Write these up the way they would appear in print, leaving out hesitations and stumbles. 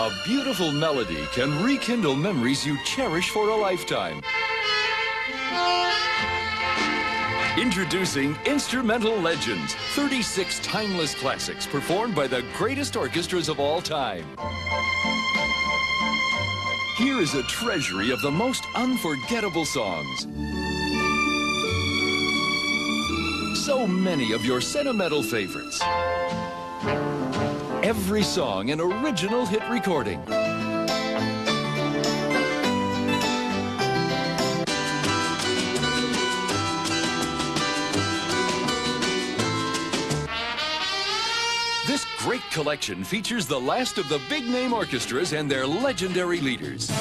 A beautiful melody can rekindle memories you cherish for a lifetime. Introducing Instrumental Legends, 36 timeless classics performed by the greatest orchestras of all time. Here is a treasury of the most unforgettable songs. So many of your sentimental favorites. Every song an original hit recording. This great collection features the last of the big-name orchestras and their legendary leaders.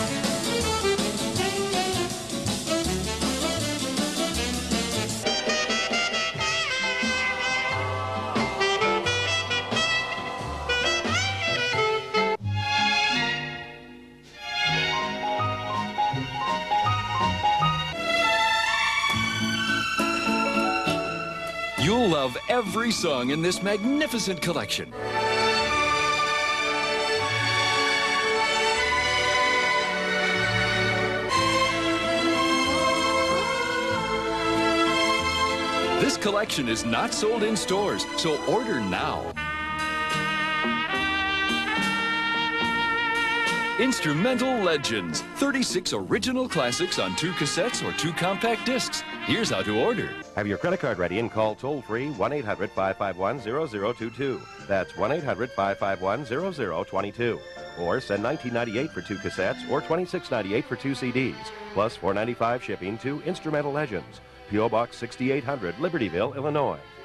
You'll love every song in this magnificent collection. This collection is not sold in stores, so order now. Instrumental Legends, 36 original classics on 2 cassettes or 2 compact discs. Here's how to order. Have your credit card ready and call toll-free 1-800-551-0022. That's 1-800-551-0022. Or send $19.98 for 2 cassettes or $26.98 for 2 CDs, plus $4.95 shipping to Instrumental Legends, P.O. Box 6800, Libertyville, Illinois.